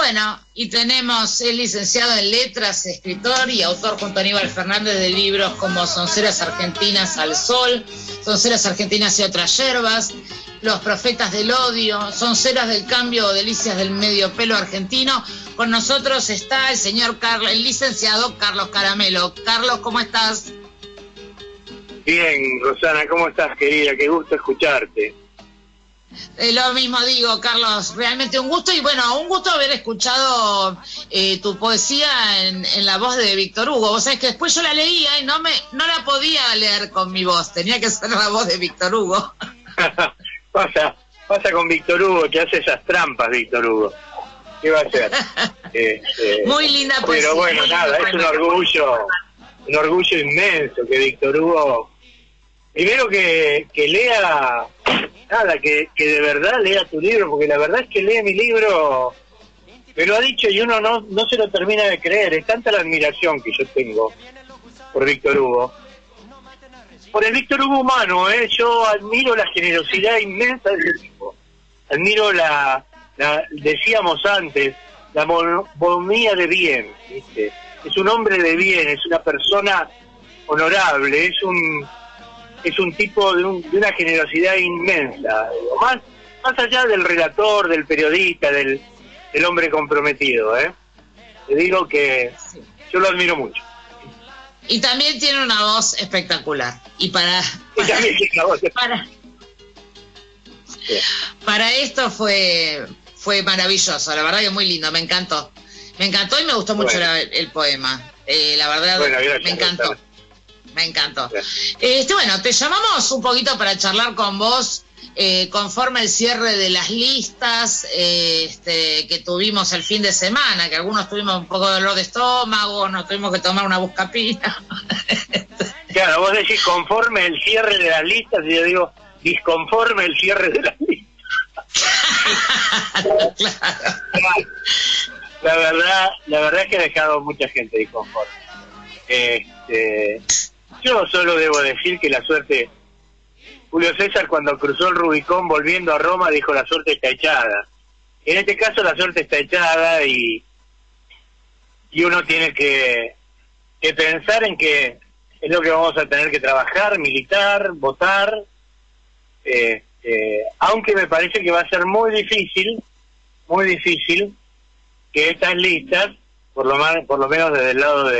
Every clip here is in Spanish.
bueno, es licenciado en letras, escritor y autor junto a Aníbal Fernández de libros como Sonceras Argentinas al Sol, Sonceras Argentinas y otras yerbas, Los Profetas del Odio, Sonceras del Cambio o Delicias del Medio Pelo Argentino. Con nosotros está el licenciado Carlos Caramelo. Carlos, ¿cómo estás? Bien, Rosana, ¿cómo estás, querida? Qué gusto escucharte. Lo mismo digo, Carlos, realmente un gusto y bueno, un gusto haber escuchado tu poesía en la voz de Víctor Hugo. Vos sabés que después yo la leía y no la podía leer con mi voz, tenía que ser la voz de Víctor Hugo. pasa con Víctor Hugo, que hace esas trampas, Víctor Hugo. ¿Qué va a hacer? Muy linda poesía. Pero bueno, nada, es un orgullo inmenso que Víctor Hugo, primero que lea... Nada, que de verdad lea tu libro, porque la verdad es que lee mi libro, me lo ha dicho y uno no se lo termina de creer. Es tanta la admiración que yo tengo por Víctor Hugo. Por el Víctor Hugo humano, yo admiro la generosidad inmensa de ese tipo. Admiro decíamos antes, la bonía de bien, ¿viste? Es un hombre de bien, es una persona honorable, es un tipo de una generosidad inmensa, más allá del relator, del periodista, del hombre comprometido, Te digo que yo lo admiro mucho. Y también tiene una voz espectacular. Para esto fue maravilloso, la verdad que muy lindo, me encantó y me gustó mucho el poema, la verdad, gracias, me encantó. Me encantó. Bueno, te llamamos un poquito para charlar con vos conforme el cierre de las listas que tuvimos el fin de semana, que algunos tuvimos un poco de dolor de estómago, nos tuvimos que tomar una buscapina. Claro, vos decís conforme el cierre de las listas y yo digo disconforme el cierre de las listas. Claro. La verdad es que ha dejado mucha gente disconforme. Yo solo debo decir que la suerte... Julio César, cuando cruzó el Rubicón volviendo a Roma, dijo: la suerte está echada. En este caso la suerte está echada y uno tiene que pensar en que es lo que vamos a tener que trabajar, militar, votar, aunque me parece que va a ser muy difícil que estas listas, por lo menos desde el lado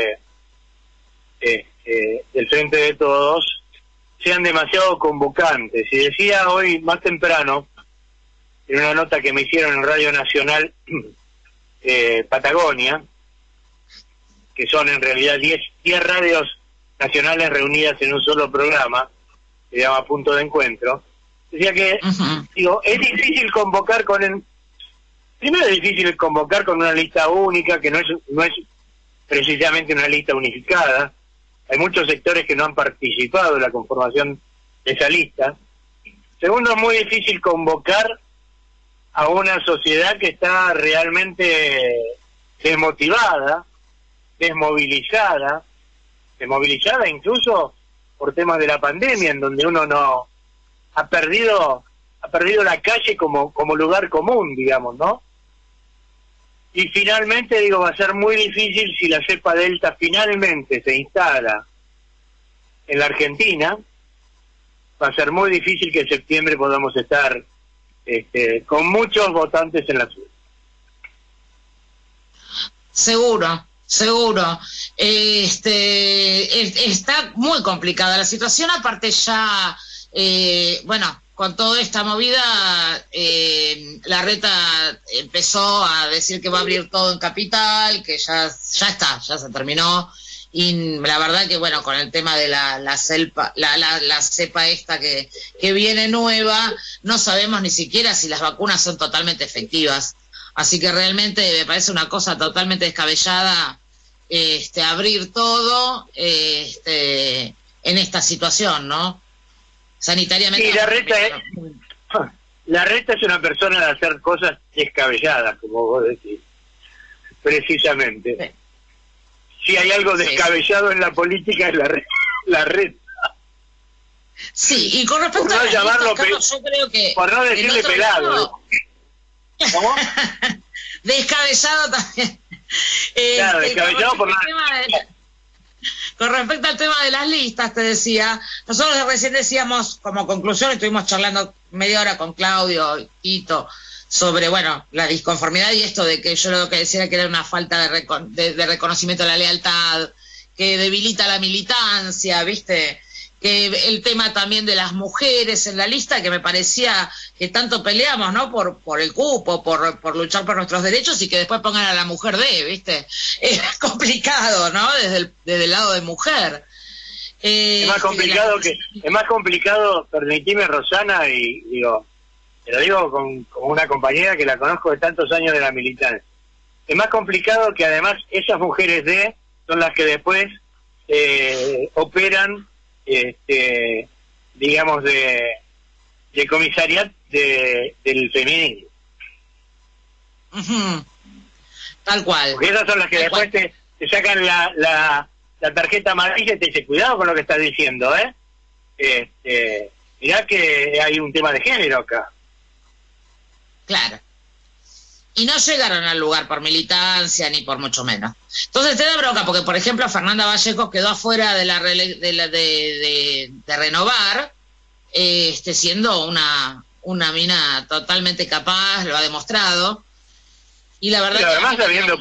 del Frente de Todos, sean demasiado convocantes. Y decía hoy más temprano, en una nota que me hicieron en Radio Nacional Patagonia, que son en realidad 10 radios nacionales reunidas en un solo programa, se llama Punto de Encuentro, decía que, es difícil convocar primero es difícil convocar con una lista única, que no es precisamente una lista unificada. Hay muchos sectores que no han participado en la conformación de esa lista. Segundo, es muy difícil convocar a una sociedad que está realmente desmotivada, desmovilizada incluso por temas de la pandemia, en donde uno ha perdido la calle como lugar común, digamos, ¿no? Y finalmente, va a ser muy difícil si la cepa Delta finalmente se instala en la Argentina. Va a ser muy difícil que en septiembre podamos estar con muchos votantes en la ciudad. Seguro. Está muy complicada la situación, aparte ya, con toda esta movida, Larreta empezó a decir que va a abrir todo en Capital, que ya se terminó, y la verdad que con el tema de la cepa esta que viene nueva, no sabemos ni siquiera si las vacunas son totalmente efectivas, así que realmente me parece una cosa totalmente descabellada abrir todo en esta situación, ¿no? Sanitariamente. Sí, Larreta es una persona de hacer cosas descabelladas, como vos decís, precisamente. Sí. Si hay algo descabellado en la política es Larreta. Sí, y con respecto por no llamarlo Carlos, yo creo que por no decirle pelado. ¿Cómo? descabellado también. Claro, descabellado por con respecto al tema de las listas, te decía, nosotros recién decíamos, como conclusión, estuvimos charlando media hora con Claudio y Tito sobre, bueno, la disconformidad y esto de que yo lo que decía era que era una falta de reconocimiento de la lealtad, que debilita la militancia, ¿viste? Que el tema también de las mujeres en la lista, que me parecía que tanto peleamos, ¿no? Por el cupo, por luchar por nuestros derechos y que después pongan a la mujer ¿viste? Es complicado, ¿no? Desde el lado de mujer. Es más complicado, permitime, Rosana, y digo, te lo digo con una compañera que la conozco de tantos años de la militancia. Es más complicado que además esas mujeres son las que después operan, digamos, de comisariat del feminismo. Tal cual. Porque esas son las que después te sacan la tarjeta amarilla y te dicen, cuidado con lo que estás diciendo, mirá que hay un tema de género acá. Claro. Y no llegaron al lugar por militancia ni por mucho menos. Entonces te da bronca porque, por ejemplo, Fernanda Vallejos quedó afuera de renovar, siendo una mina totalmente capaz, lo ha demostrado. Y la verdad, además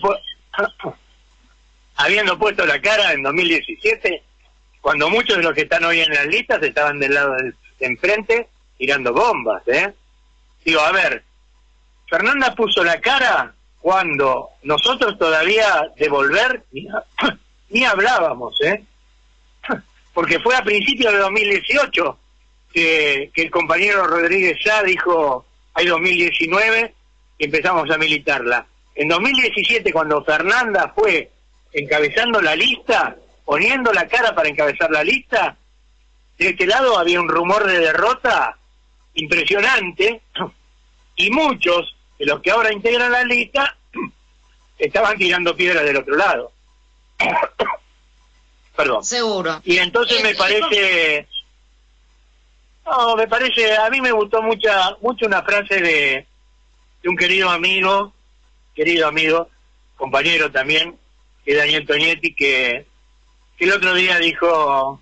habiendo puesto la cara en 2017, cuando muchos de los que están hoy en las listas estaban del lado de enfrente tirando bombas, Digo, a ver, Fernanda puso la cara cuando nosotros todavía de volver ni hablábamos, porque fue a principios de 2018 que el compañero Rodríguez ya dijo, hay 2019 y empezamos a militarla. En 2017, cuando Fernanda fue encabezando la lista, poniendo la cara para encabezar la lista, de este lado había un rumor de derrota impresionante y muchos de los que ahora integran la lista estaban tirando piedras del otro lado. Perdón. Seguro. Y entonces me parece, a mí me gustó mucho una frase de un querido amigo, compañero también, que es Daniel Tonietti, que el otro día dijo,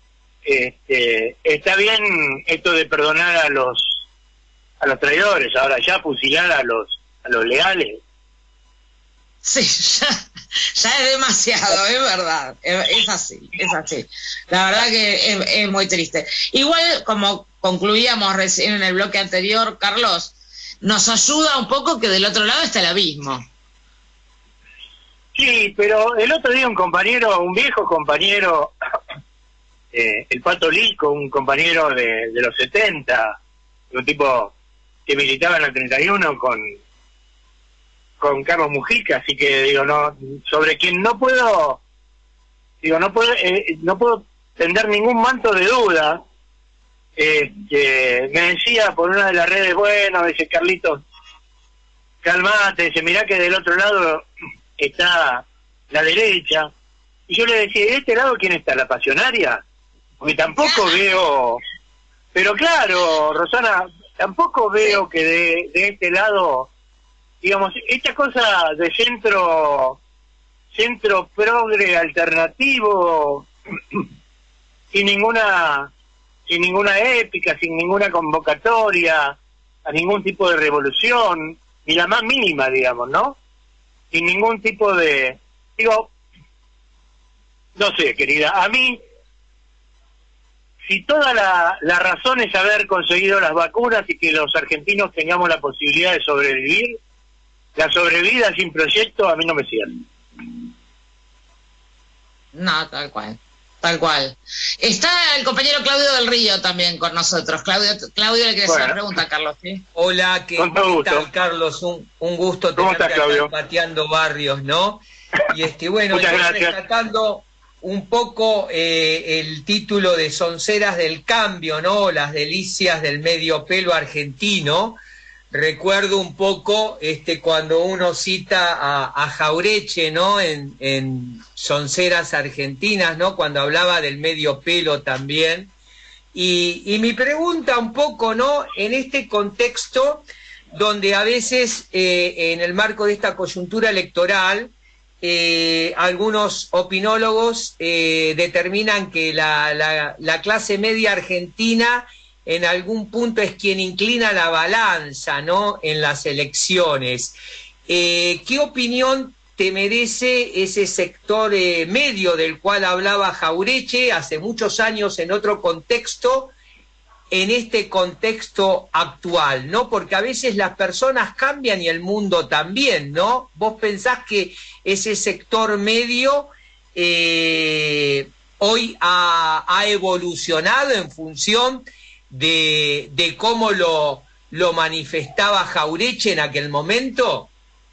está bien esto de perdonar a los traidores, ahora ya fusilar a los leales. Sí, ya es demasiado, es verdad, es así. La verdad que es muy triste. Igual, como concluíamos recién en el bloque anterior, Carlos, nos ayuda un poco que del otro lado está el abismo. Sí, pero el otro día un viejo compañero, el Pato Lico, un compañero de los 70, un tipo que militaba en el 31 con Carlos Mujica, así que digo, no, sobre quien no puedo tender ningún manto de duda. Me decía por una de las redes, bueno, dice Carlitos, calmate, dice, mirá que del otro lado está la derecha. Y yo le decía, ¿de este lado quién está? ¿La pasionaria? Porque tampoco veo, pero claro, Rosana, tampoco veo que de este lado, digamos, esta cosa de centro progre alternativo, sin ninguna épica, sin ninguna convocatoria a ningún tipo de revolución, ni la más mínima, digamos, ¿no? Sin ningún tipo de... Digo, no sé, querida, a mí, si toda la razón es haber conseguido las vacunas y que los argentinos tengamos la posibilidad de sobrevivir, la sobrevida sin proyecto a mí no me sirve. No, tal cual. Está el compañero Claudio del Río también con nosotros. Claudio le quiere hacer una pregunta, Carlos, ¿sí? Hola, ¿qué tal, Carlos? Un gusto tenerte acá pateando barrios, ¿no? Y bueno, muchas gracias. Rescatando un poco el título de Sonceras del Cambio, ¿no? Las delicias del medio pelo argentino. Recuerdo un poco cuando uno cita a Jaureche, ¿no? En Sonceras Argentinas, ¿no? Cuando hablaba del medio pelo también. Y mi pregunta un poco, ¿no? En este contexto donde a veces en el marco de esta coyuntura electoral algunos opinólogos determinan que la clase media argentina en algún punto es quien inclina la balanza, ¿no?, en las elecciones. ¿Qué opinión te merece ese sector medio del cual hablaba Jauretche hace muchos años en otro contexto, en este contexto actual, ¿no? Porque a veces las personas cambian y el mundo también, ¿no? ¿Vos pensás que ese sector medio hoy ha evolucionado en función de cómo lo manifestaba Jauretche en aquel momento?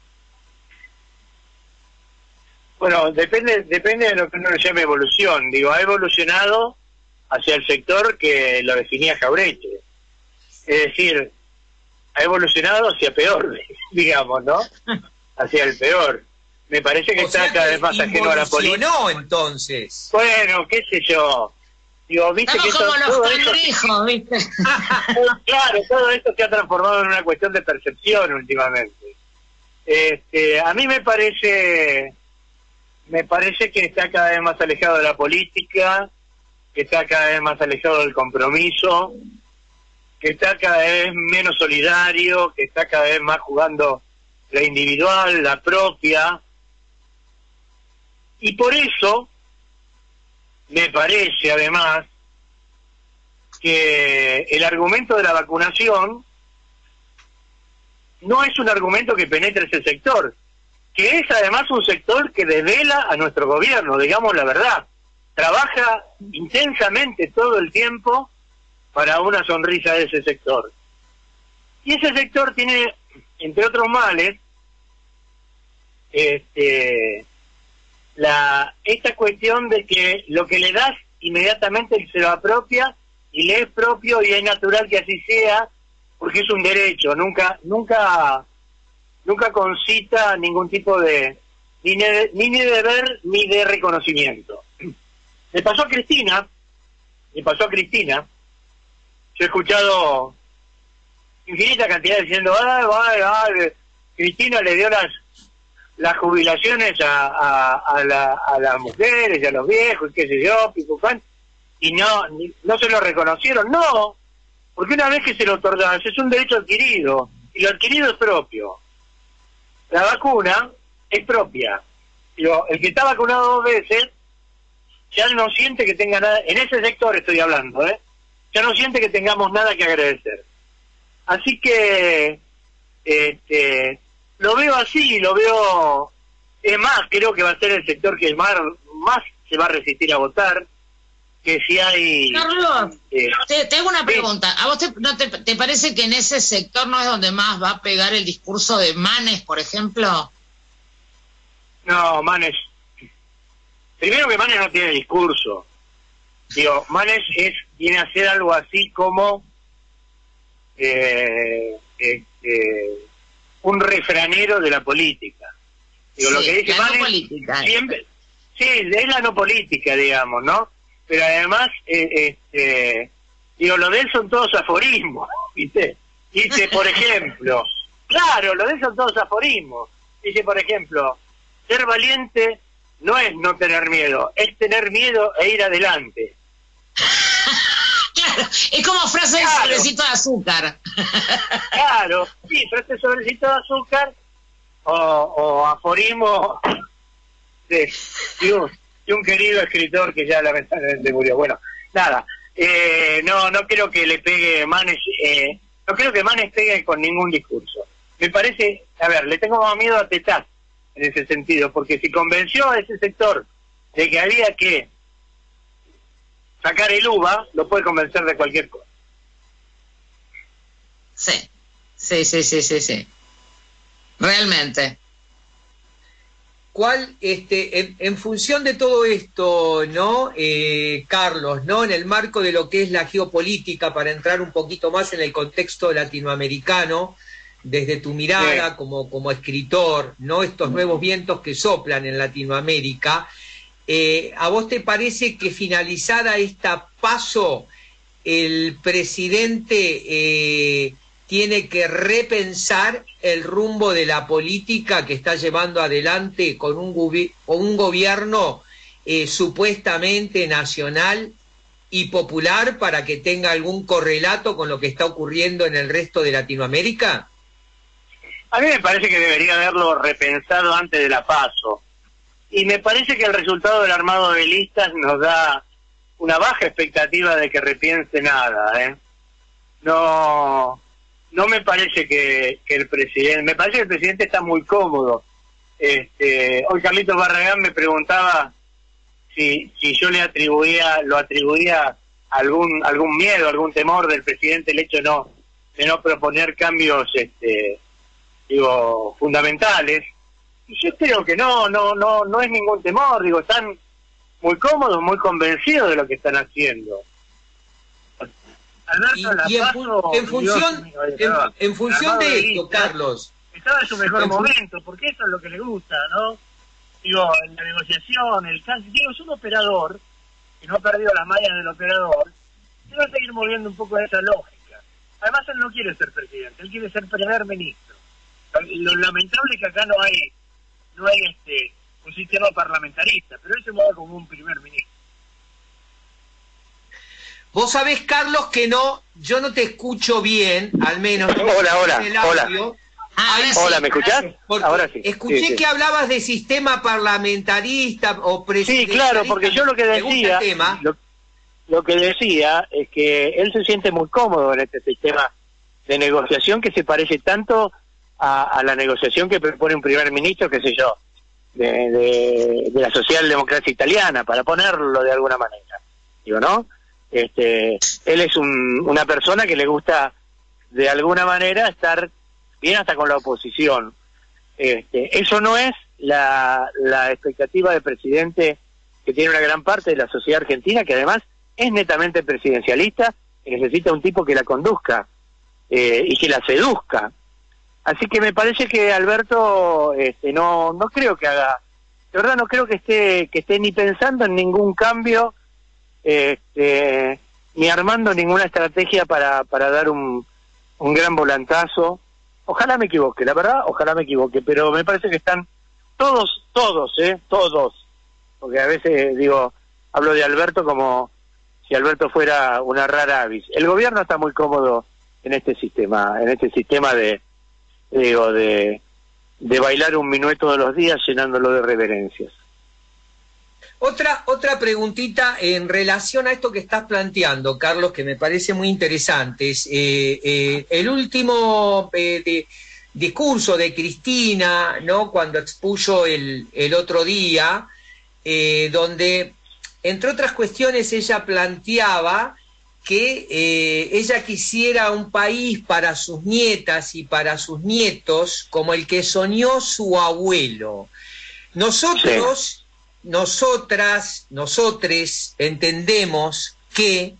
Bueno, depende de lo que uno le llame evolución. Digo, ha evolucionado hacia el sector que lo definía Jauretche. Es decir, ha evolucionado hacia peor, digamos, ¿no? Hacia el peor. Me parece que está cada vez más ajeno a la política. No, entonces. Bueno, qué sé yo. Digo, viste estamos que como todo los esto, cangrejos, ¿viste? claro, todo esto se ha transformado en una cuestión de percepción últimamente. A mí me parece que está cada vez más alejado de la política, que está cada vez más alejado del compromiso, que está cada vez menos solidario, que está cada vez más jugando la individual, la propia. Y por eso me parece además que el argumento de la vacunación no es un argumento que penetre ese sector, que es además un sector que desvela a nuestro gobierno, digamos la verdad. Trabaja intensamente todo el tiempo para una sonrisa de ese sector. Y ese sector tiene, entre otros males, esta cuestión de que lo que le das inmediatamente se lo apropia y le es propio y es natural que así sea, porque es un derecho, nunca concita ningún tipo de ni de deber ni de reconocimiento. Le pasó a Cristina, yo he escuchado infinita cantidad diciendo, Cristina le dio las jubilaciones a las mujeres y a los viejos, qué sé yo, picucán, y no se lo reconocieron. No, porque una vez que se lo otorgas es un derecho adquirido, y lo adquirido es propio. La vacuna es propia. El que está vacunado 2 veces ya no siente que tenga nada, en ese sector estoy hablando, ya no siente que tengamos nada que agradecer. Así que lo veo así, es más, creo que va a ser el sector que más se va a resistir a votar, que si hay... Carlos, te hago una pregunta. ¿A vos te parece que en ese sector no es donde más va a pegar el discurso de Manes, por ejemplo? No, Manes... Primero que Manes no tiene discurso. Digo, Manes viene a ser algo así como un refranero de la política. Digo, sí, lo que dice la Manes no política, siempre, sí, es la no política, digamos, ¿no? Pero además, digo, lo de él son todos aforismos, ¿viste? Dice, por ejemplo, claro, lo de él son todos aforismos. Dice, por ejemplo, ser valiente no es no tener miedo, es tener miedo e ir adelante. Claro, es como frase de sobrecito de azúcar. Claro, sí, frase de sobrecito de azúcar o aforismo de un querido escritor que ya lamentablemente murió. Bueno, nada, no creo que le pegue Manes, no creo que Manes pegue con ningún discurso. Me parece, a ver, le tengo más miedo a Tetaz en ese sentido, porque si convenció a ese sector de que había que sacar el uva, lo puede convencer de cualquier cosa. Sí. Realmente. ¿Cuál, en función de todo esto, ¿no, Carlos, ¿no? En el marco de lo que es la geopolítica, para entrar un poquito más en el contexto latinoamericano, desde tu mirada como escritor, ¿no? Estos nuevos vientos que soplan en Latinoamérica, ¿a vos te parece que finalizada esta PASO, el presidente tiene que repensar el rumbo de la política que está llevando adelante con un gobierno supuestamente nacional y popular para que tenga algún correlato con lo que está ocurriendo en el resto de Latinoamérica? A mí me parece que debería haberlo repensado antes de la PASO. Y me parece que el resultado del armado de listas nos da una baja expectativa de que repiense nada, ¿eh? No me parece que el presidente... Me parece que el presidente está muy cómodo. Hoy Carlitos Barragán me preguntaba si yo lo atribuía algún miedo, algún temor del presidente, el hecho de no proponer cambios fundamentales. Y yo creo que no es ningún temor, están muy cómodos, muy convencidos de lo que están haciendo. Alberto, en función de esto, Carlos, estaba en su mejor momento, porque eso es lo que le gusta, ¿no? En la negociación, es un operador que no ha perdido las mallas del operador, y va a seguir moviendo un poco esa lógica. Además, él no quiere ser presidente, él quiere ser primer ministro. Lo lamentable es que acá no hay un sistema parlamentarista, pero él se mueve como un primer ministro. Vos sabés, Carlos, que yo no te escucho bien, al menos. Hola. Hola, ¿me escuchás? Ahora sí. Escuché que hablabas de sistema parlamentarista o presidencialista. Sí, claro, porque yo lo que decía, lo que decía es que él se siente muy cómodo en este sistema de negociación que se parece tanto a la negociación que propone un primer ministro, qué sé yo, de la socialdemocracia italiana, para ponerlo de alguna manera. ¿No? Él es una persona que le gusta de alguna manera estar bien hasta con la oposición. Eso no es la expectativa del presidente que tiene una gran parte de la sociedad argentina, que además es netamente presidencialista y necesita un tipo que la conduzca y que la seduzca. Así que me parece que Alberto no creo que haga, de verdad no creo que esté ni pensando en ningún cambio, ni armando ninguna estrategia para dar un gran volantazo. Ojalá me equivoque, la verdad, ojalá me equivoque, pero me parece que están todos, porque a veces hablo de Alberto como si Alberto fuera una rara avis. El gobierno está muy cómodo en este sistema de bailar un minueto todos los días llenándolo de reverencias. Otra preguntita en relación a esto que estás planteando, Carlos, que me parece muy interesante. Es, el último discurso de Cristina, ¿no?, cuando expuso el otro día, donde, entre otras cuestiones, ella planteaba que ella quisiera un país para sus nietas y para sus nietos como el que soñó su abuelo. Nosotros... Sí. Nosotres entendemos que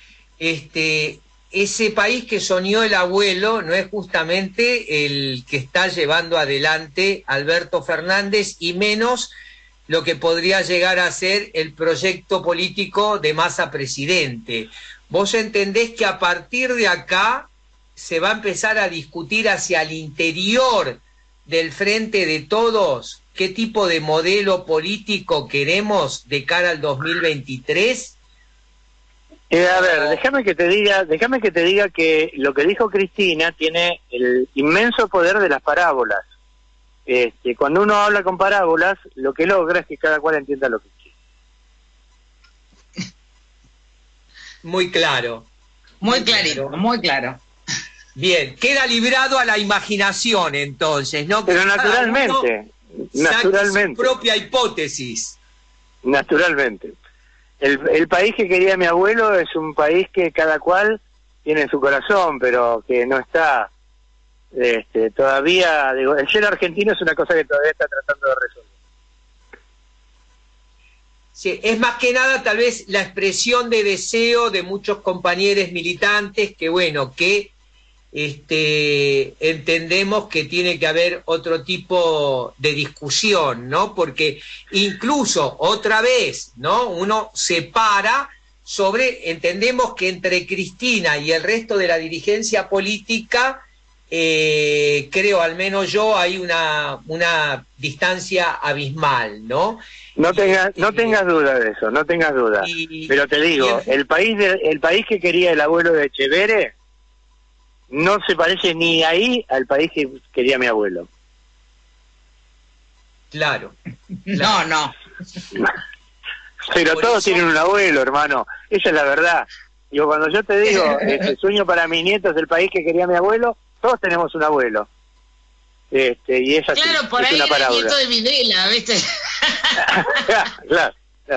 ese país que soñó el abuelo no es justamente el que está llevando adelante Alberto Fernández, y menos lo que podría llegar a ser el proyecto político de Massa presidente. ¿Vos entendés que a partir de acá se va a empezar a discutir hacia el interior del Frente de Todos qué tipo de modelo político queremos de cara al 2023? A ver, déjame que te diga que lo que dijo Cristina tiene el inmenso poder de las parábolas. Cuando uno habla con parábolas, lo que logra es que cada cual entienda lo que quiere. Muy claro. Muy clarito, muy claro. Bien, queda librado a la imaginación entonces, ¿no? Pero naturalmente. Su propia hipótesis. Naturalmente. El país que quería mi abuelo es un país que cada cual tiene en su corazón, pero que no está todavía, el ser argentino es una cosa que todavía está tratando de resolver. Sí, es más que nada tal vez la expresión de deseo de muchos compañeros militantes que entendemos que tiene que haber otro tipo de discusión, ¿no? Porque incluso, otra vez, ¿no?, uno se para entendemos que entre Cristina y el resto de la dirigencia política creo, al menos yo, hay una distancia abismal, ¿no? No tengas duda de eso, no tengas duda. Pero te digo, el país que quería el abuelo de Echeverre no se parece ni ahí al país que quería mi abuelo. Claro. No. Pero Por todos eso... tienen un abuelo, hermano. Esa es la verdad. Digo, cuando yo te digo, sueño para mis nietos el país que quería mi abuelo, todos tenemos un abuelo. Y es así. Claro, por es ahí una era el parábola. nieto de Videla, ¿viste? Claro.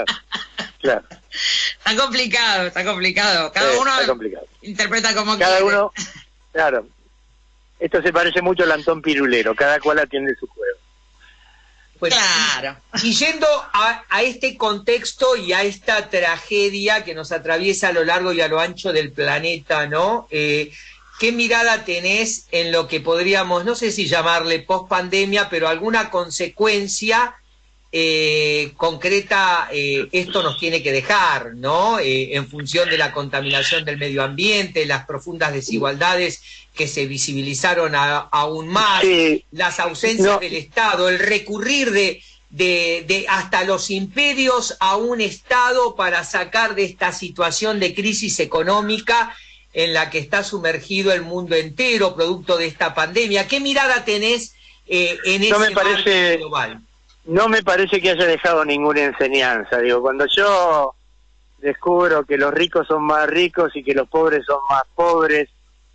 Está complicado. Cada uno está complicado. interpreta como Cada quiere. uno, claro. Esto se parece mucho al Antón Pirulero, cada cual atiende su juego. Bueno, Claro. y yendo a este contexto y a esta tragedia que nos atraviesa a lo largo y a lo ancho del planeta, ¿no? ¿Qué mirada tenés en lo que podríamos, no sé si llamarle post-pandemia, pero alguna consecuencia concreta esto nos tiene que dejar, ¿no? En función de la contaminación del medio ambiente, las profundas desigualdades que se visibilizaron aún más, Sí. las ausencias del Estado, el recurrir de hasta los imperios a un Estado para sacar de esta situación de crisis económica en la que está sumergido el mundo entero, producto de esta pandemia. ¿Qué mirada tenés en ese marco global? No me parece que haya dejado ninguna enseñanza. Digo, cuando yo descubro que los ricos son más ricos y que los pobres son más pobres,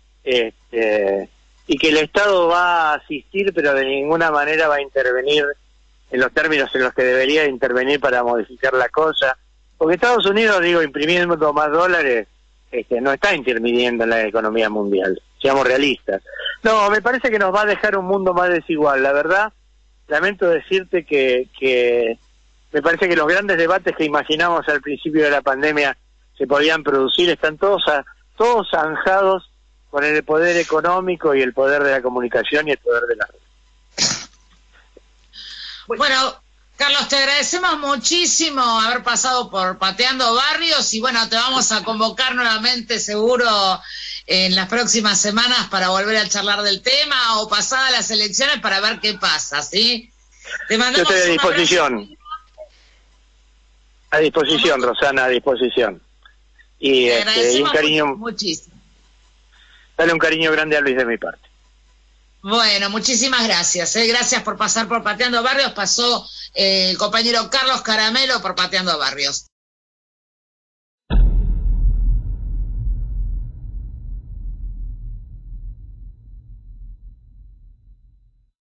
y que el Estado va a asistir, pero de ninguna manera va a intervenir en los términos en los que debería intervenir para modificar la cosa. Porque Estados Unidos, digo, imprimiendo más dólares, no está interviniendo en la economía mundial, seamos realistas. No, me parece que nos va a dejar un mundo más desigual. La verdad, lamento decirte que me parece que los grandes debates que imaginamos al principio de la pandemia se podían producir, están todos zanjados con el poder económico y el poder de la comunicación y el poder de la red. Bueno, Carlos, te agradecemos muchísimo haber pasado por Pateando Barrios y bueno, te vamos a convocar nuevamente seguro en las próximas semanas para volver a charlar del tema o pasadas las elecciones para ver qué pasa, ¿sí? Te mandamos Yo estoy a un abrazo. disposición. A disposición, Rosana, a disposición. Y, Te y agradecemos un cariño, muchísimo. dale un cariño grande a Luis de mi parte. Bueno, muchísimas gracias. Gracias por pasar por Pateando Barrios. Pasó el compañero Carlos Caramelo por Pateando Barrios.